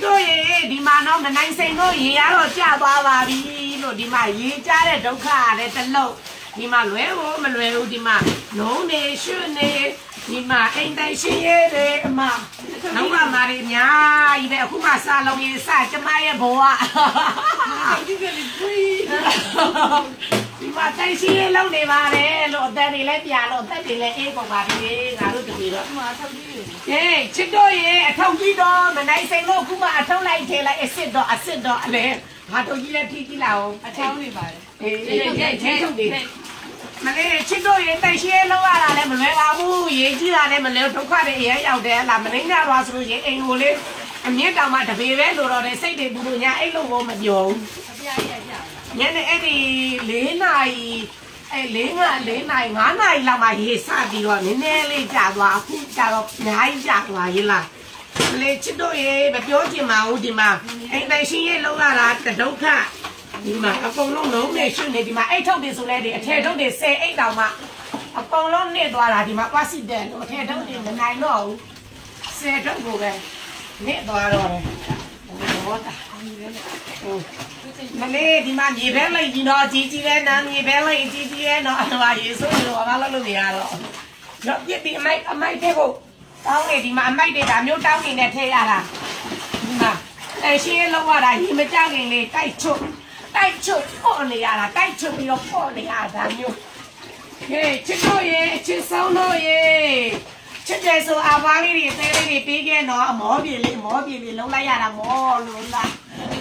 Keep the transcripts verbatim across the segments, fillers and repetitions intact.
တို့ရေဒီမှာတော့မနိုင်စိန်တို့ရေရတော့ကြာသွားပါပြီလို့ဒီမှာရေကြတဲ့ဒုက္ခရတယ်တလုံးဒီမှာလွဲဖို့မလွယ်ဘူးဒီမှာလုံးနေရွှွနေဒီမှာအိမ်တိုင်ရှင်ရဲတယ်အမနောက်ကမာရီအများကြီးပဲအခုမှစာလုံးရေးစကျမရဲ့ဘဝဒီကလေးပြေးဒီမှာတိုင်ရှင်ရဲလုံးနေပါတယ်လို့အသက်တွေလည်းပြလို့အသက်တွေလည်းအေးကုန်ပါပြီငါတို့တပီတော့ဒီမှာအထောက်ကြီးတွေဟေးချစ်တို့ရေအထောက်ကြီးတော့မနိုင်စိန်လို့အခုမှအထောက်လိုက်ထဲလိုက်အစ်စ်တော့အစ်စ်တော့အလဲငါတို့ကြီးလည်းထိကြည့်လာအောင်အထောက်နေပါတယ်အေးအေးထဲထုတ်တယ်မလေးချစ်တို့ရေတိုင်ရှင်းလောက်ရတာလည်းမလွယ်ပါဘူးရေကြီးတာလည်းမလွယ်ဒုက္ခတွေအရင်ရောက်တယ်ဟလားမင်းများသွားဆိုလို့ရေအိမ်ကိုလေအမြင့်တောင်မှတပေပဲလိုတော့တယ်စိတ်တွေဘူးလို့ညာအိတ်လို့ဘောမပြောဘူးအပြားရရညနေအဲ့ဒီလေးနာရီအဲ့လေးငါလေးနာရီငါးနာရီလောက်မှရေစပြီးတော့နည်းနည်းလေးကြာသွားအခုကြာတော့အများကြီးကြာသွားရေလားလေချစ်တို့ရေမပြောချင်ပါဘူးဒီမှာအိမ်တိုင်ရှင်းရေလောက်ရတာဒုက္ခဒီမှာအကုန်လုံးလုံးနဲ့ရှင်နေဒီမှာအိတ်ထုတ်တွေဆိုလဲဒီအထည်ထုတ်တွေဆယ်အိတ်တောင်မှအကုန်လုံးနေသွားတာဒီမှာပွားစီတယ်လို့အထည်ထုတ်တွေမနိုင်တော့ဘူးဆယ်ထုတ်ကိုပဲနေသွားတော့တယ်ဘောတာမလေးဒီမှာမြေပဲလိုက်ကြီးတော့ကြီးကြီးလဲနားမြေပဲလိုက်ကြီးကြီးလဲတော့အမရေဆိုးလို့ဘာလို့လုပ်နေရတော့တော့ပြစ်ဒီအမိုက်အမိုက်တွေကိုတောင်းနေဒီမှာအမိုက်တွေဒါမျိုးတောင်းနေနဲ့ထည့်ရတာဒီမှာအဲရှင်းလောက်ရတာရေမကြခင်လေးတိုက်ချုပ်တိုက်ချုပ်ပေါ်နေရတာတိုက်ချုပ်ပြီးတော့ပေါ်နေရတာမျိုးဟေးချစ်တို့ရေချစ်ဆောင်တို့ရေချစ်တယ်ဆိုအဘွားလေးတွေအသေးလေးတွေပေးခဲ့တော့အမောပြေလေးမောပြေလေးလုံးလိုက်ရတာမောလို့လား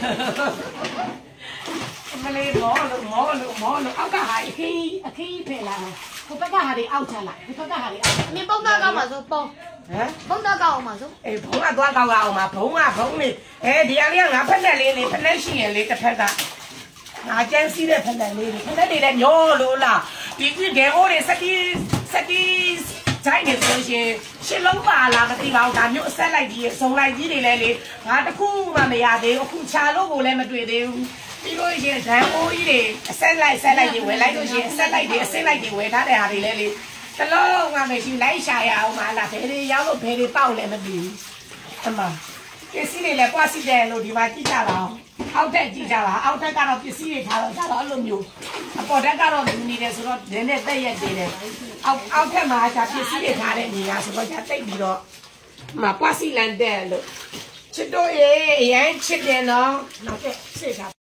မလေးမောလို့မောလို့မောလို့အောက်ကဟာအခင်းအခင်းဖယ်လာကိုဘက်ကဟာတွေအောက်ချလာကိုဘက်ကဟာတွေအောက်အမေပုံသားကောက်ပါဆိုပုံဟမ်ပုံသားကောက်အောင်ပါဆိုအေးဘုံကသွားကောက်အောင်ပါဘုံကဘုံလေးအဲဒီအလေးကငါဖက်လက်လေးလေးဖက်လက်ရှိရင်လေးတစ်ဖက်ကငါကျန်းစီးတဲ့ဖက်လက်လေးဖက်လက်တွေလည်းညောလို့လားဒီကြီးဒေအိုးတွေစတီးစတီးဆိုင်နေဆိုရှင်ရှစ်လုံးပါလာမသိပါဘူးဒါမျိုးအဆက်လိုက်ကြီးစုံလိုက်ကြီးတွေလည်းလေငါတခုမှမရသေးဘူးအခုချာလို့ကိုလည်းမတွေ့သေးဘူးပြီးလို့ရှင်ဒန်အိုးကြီးတွေအဆက်လိုက်ဆက်လိုက်ကြီးဝယ်လိုက်လို့ရှင်အဆက်လိုက်တွေအဆက်လိုက်ကြီးဝယ်ထားတဲ့ဟာတွေလည်းလေတလုံးကမရှိလိုက်ရှာရအောင်မလားဘယ်တွေရောက်လို့ဘယ်တွေတောက်လည်းမသိဘူးအမပစ္စည်းတွေလည်းကွာစီတယ်လို့ဒီမှာကြည့်ကြပါအောင်အောက်ထက်ကြည့်ကြပါအောက်ထက်ကတော့ပစ္စည်းတွေထားတော့ကြတော့အဲ့လိုမျိုးအပေါ်ထက်ကတော့မြင်နေတယ်ဆိုတော့နည်းနည်းတက်ရက်သေးတယ်အောက်အောက်ထက်မှာじゃပစ္စည်းတွေထားတဲ့နေရာဆိုတော့じゃတိတ်ပြီးတော့မပွားစီလန်တဲ့လို့ချစ်တို့ရေအရင်ချစ်တယ်နော်နောက်ကစိတ်ထား